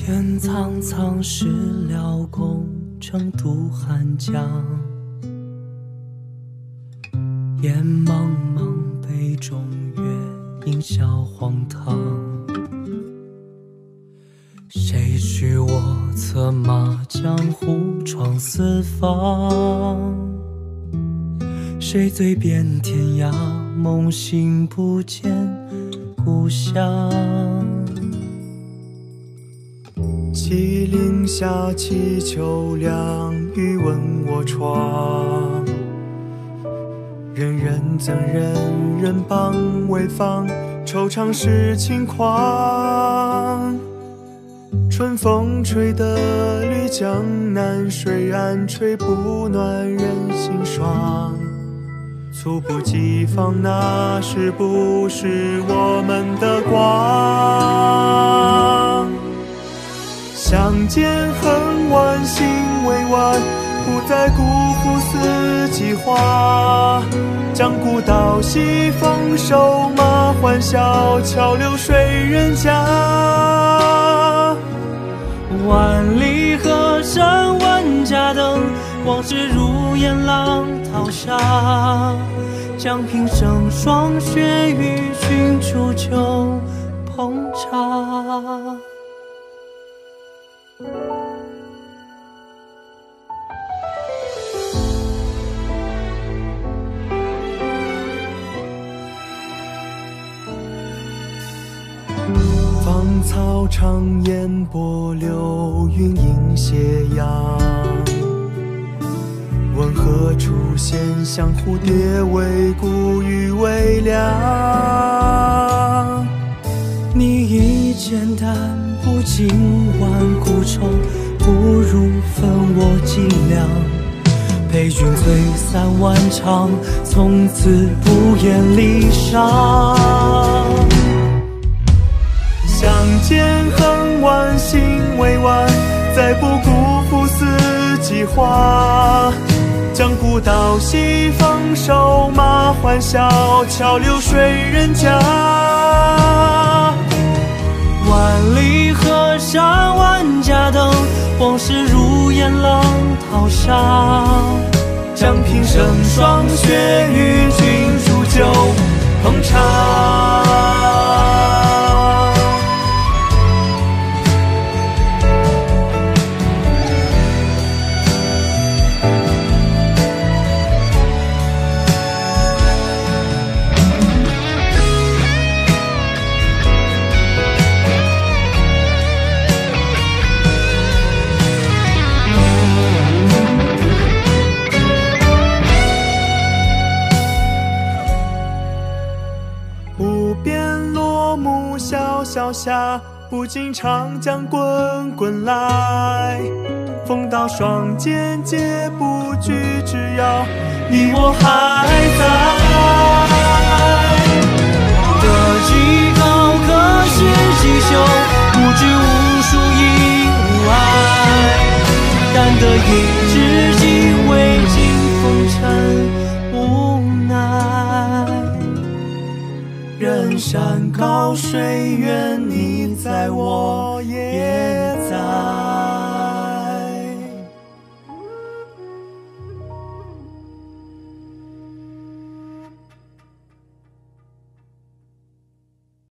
天苍苍，事了宫城渡汉江。烟茫茫，杯中月，映笑荒唐。谁许我策马江湖闯四方？谁醉遍天涯，梦醒不见故乡。 麒麟下，祈秋凉，欲问我窗。人人憎人人帮，为防惆怅是轻狂。春风吹得绿江南，水岸吹不暖人心爽。猝不及防，那是不是我们的光？相见恨晚，心未晚，不再辜负四季花。将古道西，风收马欢笑，桥流水人家。 万里河山万家灯，往事如烟浪淘沙。将平生霜雪与君煮酒烹茶。 芳草长烟波，流云映斜阳。问何处闲向蝴蝶，为孤与微凉。 你已简单，不尽万古愁，不如分我几两。陪君醉三万场，从此不言离殇。 相见恨晚，心未晚，再不辜负四季花。将古道西，风收马欢笑，桥流水人家。 万里河山万家灯，往事如烟浪淘沙。 将平生霜雪与君煮酒烹茶。萧下，不尽长江滚滚来。风刀霜剑，皆不惧，只要你我还在。 得几高，可是几休，不知无数亦无爱。但得一知己，未尽风尘无奈。 人山高水远，你在我也